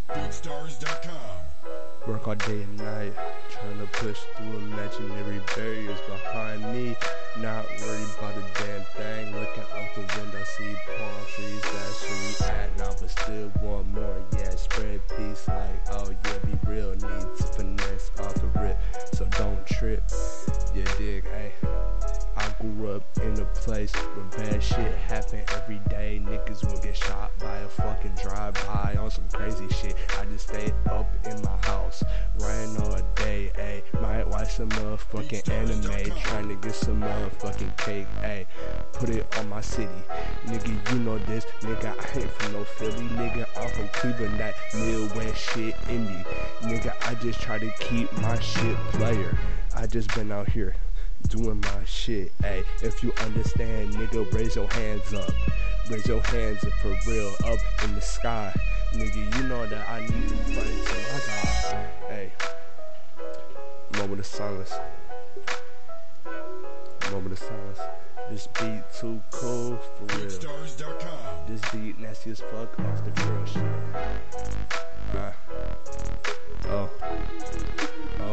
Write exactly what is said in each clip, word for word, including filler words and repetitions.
BeatStars dot com. Work all day and night, trying to push through imaginary barriers behind me. Not worried about a damn thing. Looking out the window, see palm trees. That's where we at now, but still want more. Yeah, spread peace like, oh yeah, be real. Need to finesse off the rip, so don't trip. You dig, ayy. I grew up in a place where bad shit happen every day. Niggas will get shot by a fucking drive-by on some crazy shit. I just stay up in my house, writing all day, ayy. Might watch some motherfucking anime, trying to get some motherfucking cake, ayy. Put it on my city, nigga, you know this. Nigga, I ain't from no Philly, nigga, I'm from Cleveland, that Midwest shit in me. Nigga, I just try to keep my shit player. I just been out here doing my shit, ayy. If you understand, nigga, raise your hands up. Raise your hands up for real, up in the sky. Nigga, you know that I need to pray to my God. Ayy. Moment of silence. Moment of silence. This beat too cool for real. BeatStars dot com. This beat nasty as fuck off the real shit. Uh. Oh. Oh.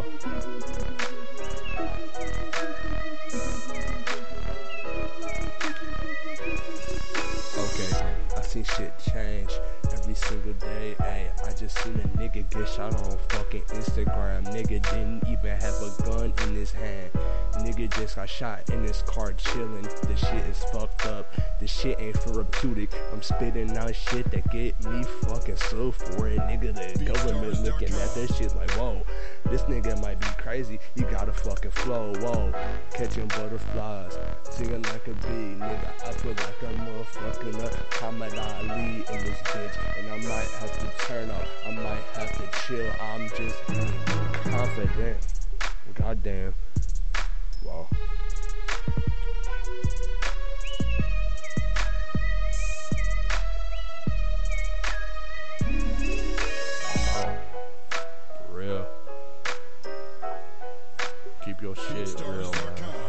Okay, I seen shit change every single day, ayy. I just seen a nigga get shot on fucking Instagram. Nigga didn't even have a gun in his hand. Nigga just got shot in his car chillin'. The shit is fucked up. The shit ain't therapeutic. I'm spitting out shit that get me fucking so for it. Nigga, the government looking at this shit like, whoa, this nigga might be crazy. He got a fucking flow, whoa. Catching butterflies, singing like a bee. Nigga, I feel like a motherfucking up Muhammad Ali in this bitch. And I might have to turn up, I might have to chill. I'm just being confident. Goddamn. Wow. I'm out. For real. Keep your shit real, man.